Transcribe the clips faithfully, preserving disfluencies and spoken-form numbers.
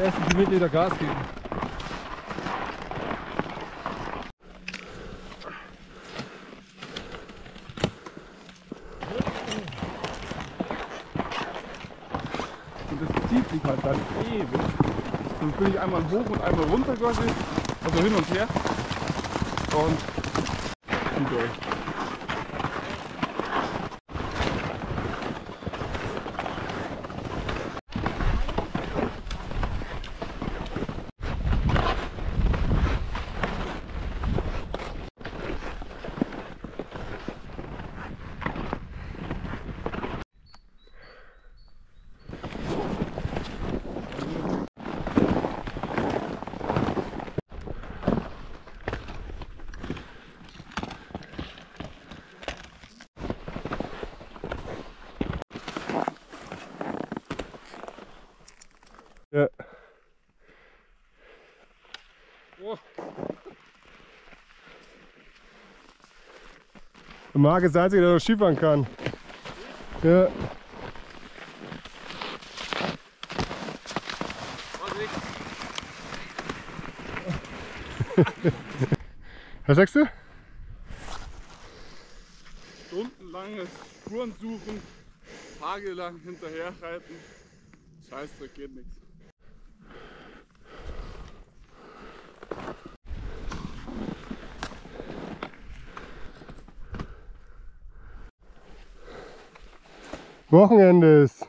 ersten Kilometer Gas geben. Und das zieht sich halt dann ewig. Dann bin ich einmal hoch und einmal runter quasi, also hin und her. Und zieht euch. Ja. Oh. Der Marc ist der Einzige, der noch Skifahren kann. Ja. Was sagst du? Stundenlanges Spuren suchen, tagelang hinterherreiten. Scheißdreck, geht nichts. Wochenende ist.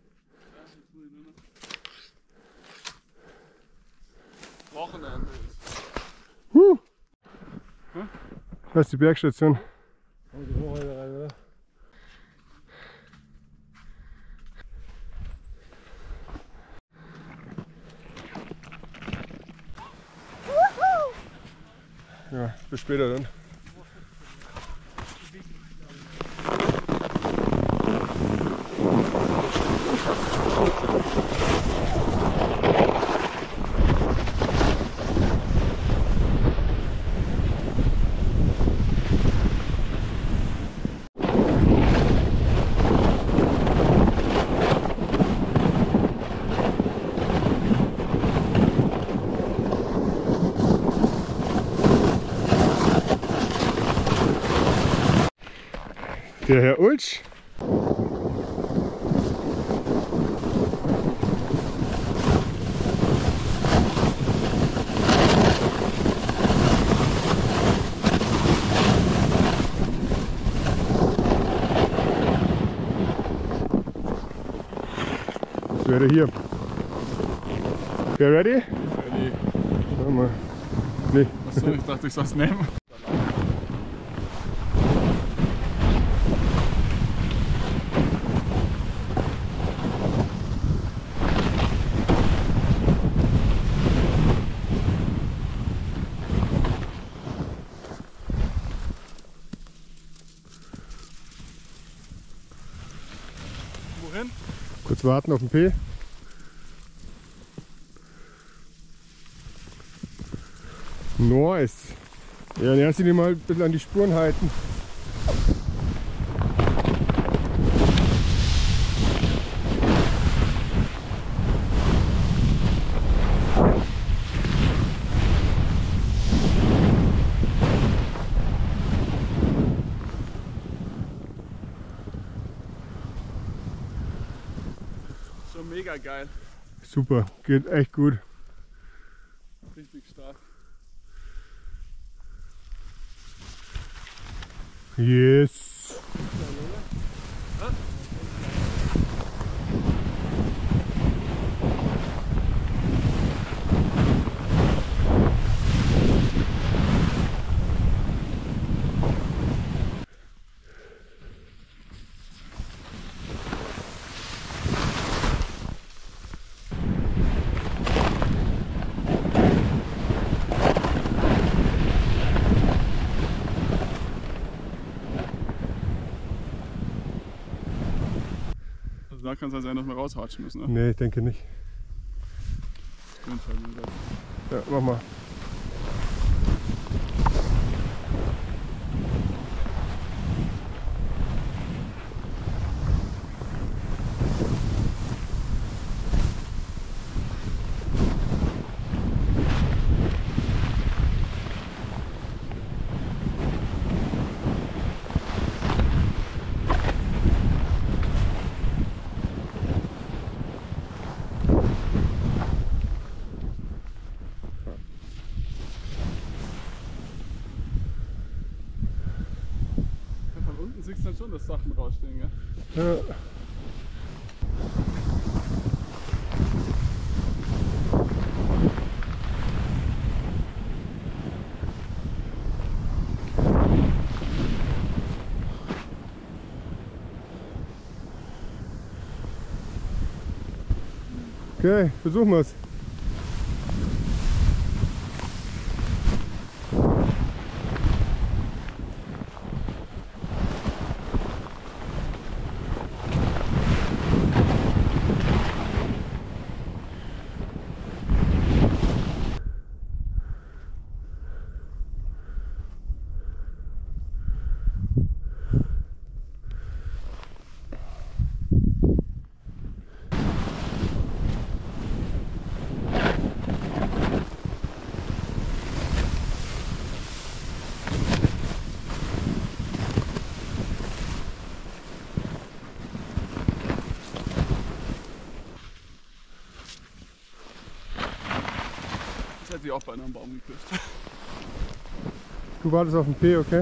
Wochenende ist. Huh. Hm? Das ist die Bergstation. Ja, bis später dann. Der Herr Ulsch. Das wäre hier. Okay, ready? Ready. Warte mal. Nee. Achso, ich dachte, ich soll es nehmen. Wohin? Kurz warten auf den P. Nice. Ja, dann erst ihn mal ein bisschen an die Spuren halten. Schon mega geil. Super, geht echt gut. Richtig stark. Yes. Da kann es also noch mal raushatschen müssen, ne? Nee, ich denke nicht. Auf jeden Fall jenseits. Ja, mach mal. man schon, dass Sachen rausstehen, gell? Ja. Okay, versuchen wir es. Das hätte ich auch beinahe am Baum geküsst. Du wartest auf den P, okay?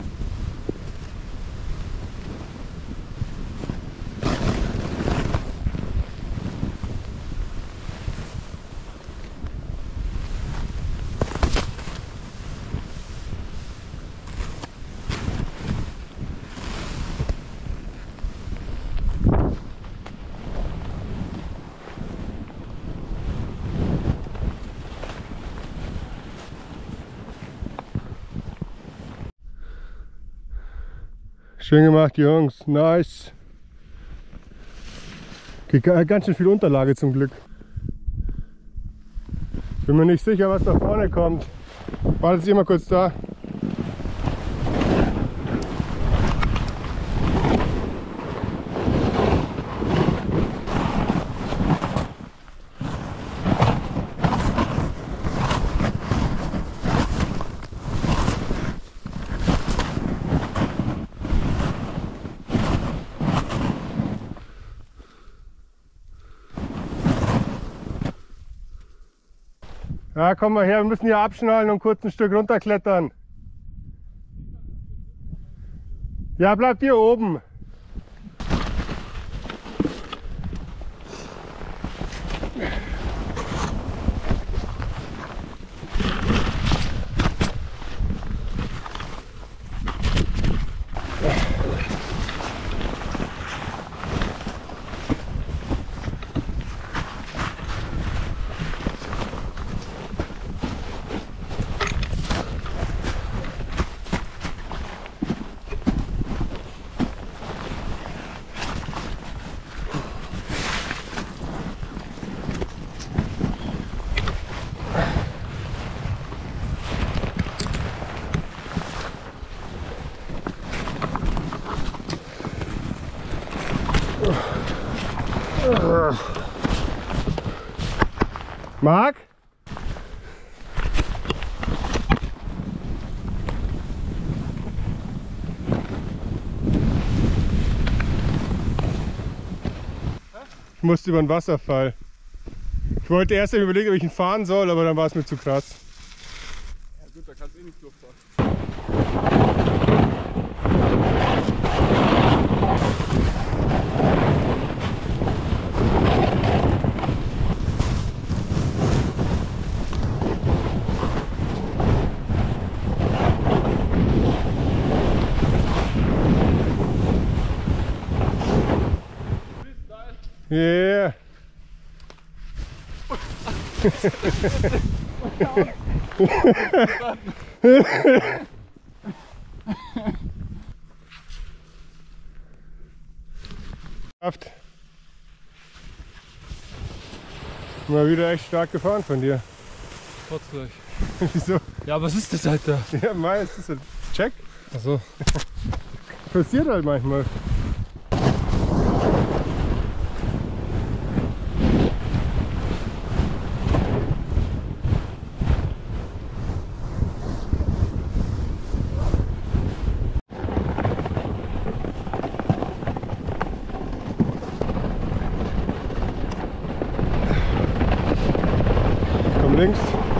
Schön gemacht, Jungs. Nice. Okay, ganz schön viel Unterlage zum Glück. Bin mir nicht sicher, was da vorne kommt. Wartet ihr mal kurz da. Ja, komm mal her, wir müssen hier abschnallen und kurz ein Stück runterklettern. Ja, bleibt hier oben. Marc? Ich musste über den Wasserfall. Ich wollte erst überlegen, ob ich ihn fahren soll, aber dann war es mir zu krass. Ja gut, da kannst du eh nicht durchfahren. Yeah. Mal wieder echt stark gefahren von dir. Trotz gleich. Wieso? Ja, was ist das, Alter? Ja, mei, es ist ein Check. Achso. Passiert halt manchmal. Komm links.